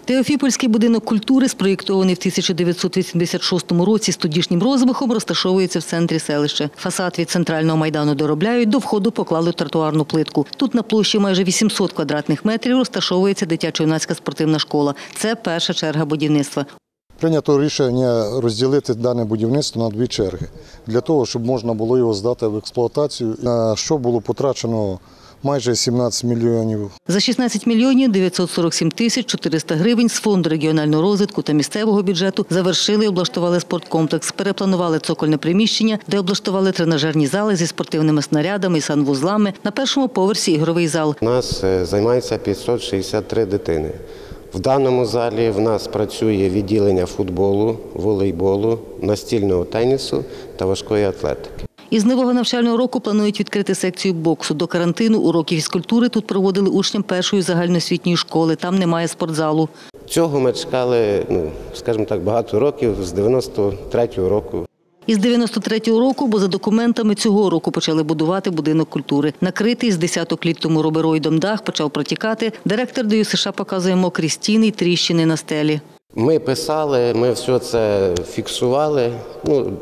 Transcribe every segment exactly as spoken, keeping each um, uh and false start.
Теофіпольський будинок культури, спроєктований в тисяча дев'ятсот вісімдесят шостому році з тодішнім розмахом, розташовується в центрі селища. Фасад від центрального майдану доробляють, до входу поклали тротуарну плитку. Тут на площі майже вісімсот квадратних метрів розташовується дитячо-юнацька спортивна школа. Це перша черга будівництва. Прийнято рішення розділити дане будівництво на дві черги, для того, щоб можна було його здати в експлуатацію, на що було потрачено майже сімнадцять мільйонів. За шістнадцять мільйонів дев'ятсот сорок сім тисяч чотириста гривень з Фонду регіонального розвитку та місцевого бюджету завершили і облаштували спорткомплекс, перепланували цокольне приміщення, де облаштували тренажерні зали зі спортивними снарядами і санвузлами. На першому поверсі ігровий зал. У нас займається п'ятсот шістдесят три дитини. В даному залі в нас працює відділення футболу, волейболу, настільного тенісу та важкої атлетики. Із нового навчального року планують відкрити секцію боксу. До карантину уроки фізкультури тут проводили учням першої загальноосвітньої школи. Там немає спортзалу. Цього ми чекали, ну, скажімо так, багато років, з дев'яносто третього року. Із дев'яносто третього року, бо за документами цього року почали будувати будинок культури. Накритий з десяток літ тому рубероїдом дах почав протікати. Директор Д Ю С Ш показує мокрі стіни й тріщини на стелі. Ми писали, ми все це фіксували. Ну,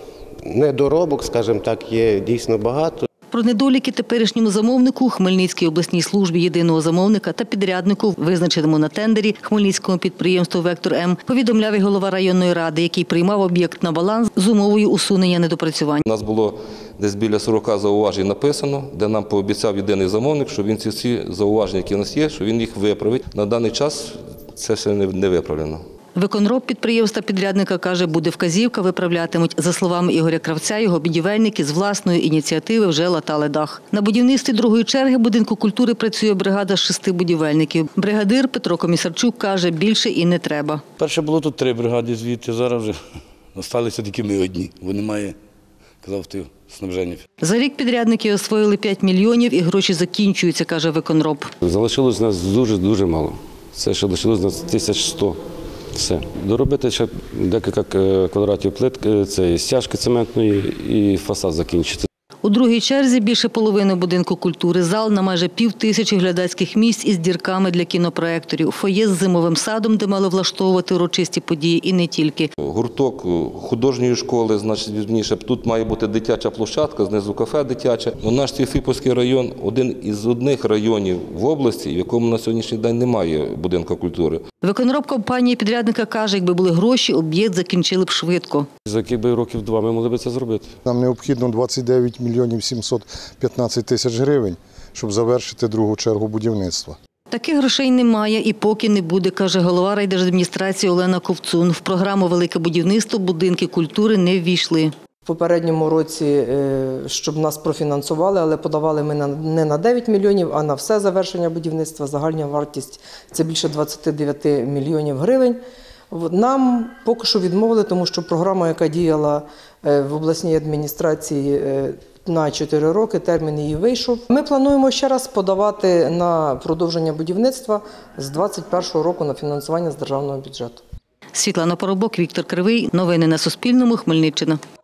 недоробок, скажімо так, є дійсно багато. Про недоліки теперішньому замовнику, Хмельницькій обласній службі єдиного замовника та підряднику, визначеному на тендері Хмельницькому підприємству «Вектор-М», повідомляв і голова районної ради, який приймав об'єкт на баланс з умовою усунення недопрацювань. У нас було десь біля сорока зауважень написано, де нам пообіцяв єдиний замовник, що він ці всі зауваження, які у нас є, що він їх виправить. На даний час це все не виправлено. Виконроб підприємства підрядника каже, буде вказівка, виправлятимуть. За словами Ігоря Кравця, його будівельники з власної ініціативи вже латали дах. На будівництві другої черги будинку культури працює бригада з шести будівельників. Бригадир Петро Комісарчук каже, більше і не треба. Перше було тут три бригади звідти, зараз вже залишилися тільки ми одні, бо немає, казав ти, снабження. За рік підрядники освоїли п'ять мільйонів і гроші закінчуються, каже виконроб. Залишилось нас дуже-дуже мало. Це ще лишилось нас тисяч сто. Все. Доробити ще декілька квадратів плитки, це і стяжки цементної, і фасад закінчити. У другій черзі більше половини будинку культури, зал на майже пів тисячі глядацьких місць із дірками для кінопроекторів, фоє з зимовим садом, де мали влаштовувати урочисті події і не тільки. Гурток художньої школи, значить, вірніше, тут має бути дитяча площадка, знизу кафе дитяче. Наш Теофіпольський район – один із одних районів в області, в якому на сьогоднішній день немає будинку культури. Виконроб компанії підрядника каже, якби були гроші, об'єкт закінчили б швидко. За яких би років два ми могли б це зробити. Нам необхідно двадцять дев'ять мільйонів сімсот п'ятнадцять тисяч гривень, щоб завершити другу чергу будівництва. Таких грошей немає і поки не буде, каже голова райдержадміністрації Олена Ковцун. В програму «Велике будівництво» будинки культури не ввійшли. В попередньому році, щоб нас профінансували, але подавали ми не на дев'ять мільйонів, а на все завершення будівництва. Загальна вартість – це більше двадцять дев'ять мільйонів гривень. Нам поки що відмовили, тому що програма, яка діяла в обласній адміністрації на чотири роки, термін її вийшов. Ми плануємо ще раз подавати на продовження будівництва з двадцять першого року на фінансування з державного бюджету. Світлана Поробок, Віктор Кривий. Новини на Суспільному. Хмельниччина.